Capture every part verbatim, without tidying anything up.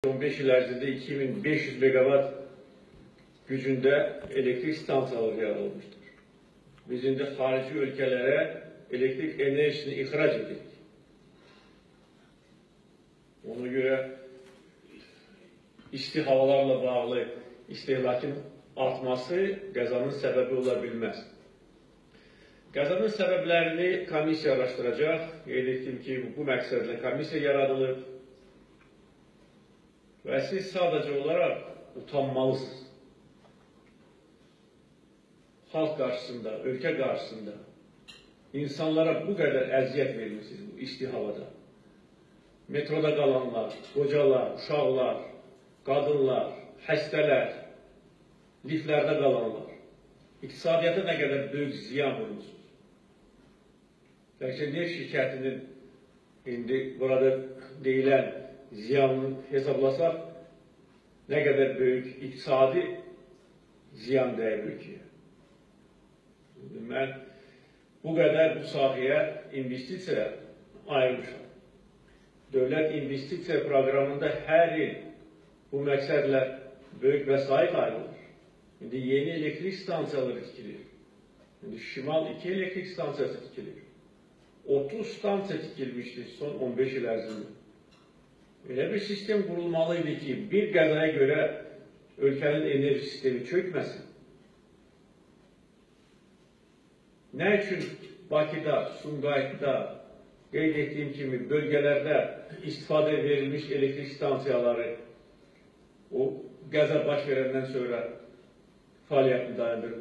on beş il ərzində iki min beş yüz megawatt gücündə elektrik stansiyaları yaradılmışdır. Biz indi xarici ölkələrə elektrik enerjisini ixrac edirik. Ona görə isti havalarla bağlı istehlakın artması qəzanın səbəbi ola bilməz. Qəzanın səbəblərini komissiya araşdıracaq. Qeyd etdim ki, bu məqsədlə komissiya yaradılıb və siz sadəcə olaraq utanmalısınız. Xalq qarşısında, ölkə qarşısında insanlara bu qədər əziyyət vermişsiniz bu isti havada. Metroda qalanlar, qocalar, uşaqlar, qadınlar, xəstələr, liftlərdə qalanlar, iqtisadiyyata nə qədər böyük ziyan vurmuşsunuz. Bəlkə neft şirkətinin indi burada deyilən ziyanını hesablasaq, nə qədər böyük iqtisadi ziyan dəyir ölkəyə. Mən bu qədər bu sahəyə investisiya ayırmışam. Dövlət investisiya proqramında hər il bu məqsədlə böyük vəsait ayrılır. İndi yeni elektrik stansiyaları tikilir. İndi Şimal iki elektrik stansiyası tikilir. otuz stansiya tikilmişdir son on beş il ərzində. Elə bir sistem qurulmalıydı ki, bir qəzaya görə ölkənin enerji sistemi çökməsin. Nə üçün Bakıda, Sumqayıtda, qeyd etdiyim kimi bölgələrdə istifadə verilmiş elektrik stansiyaları o qəza baş verəndən sonra fəaliyyətini dayandırdı?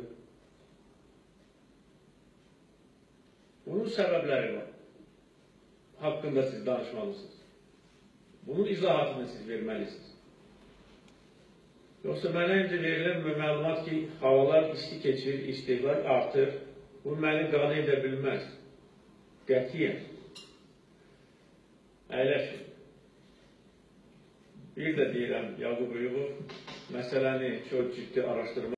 Bunun səbəbləri var. Haqqında siz danışmalısınız. Bunun izahatını siz verməlisiniz. Yoxsa mənə öncə verilən məlumat ki, havalar isti keçir, istehlak artır. Bu məni qane edə bilməz. Qətiyyən. Əyləşin. Bir də deyirəm, Yaqub Uyğur məsələni çox ciddi araşdırma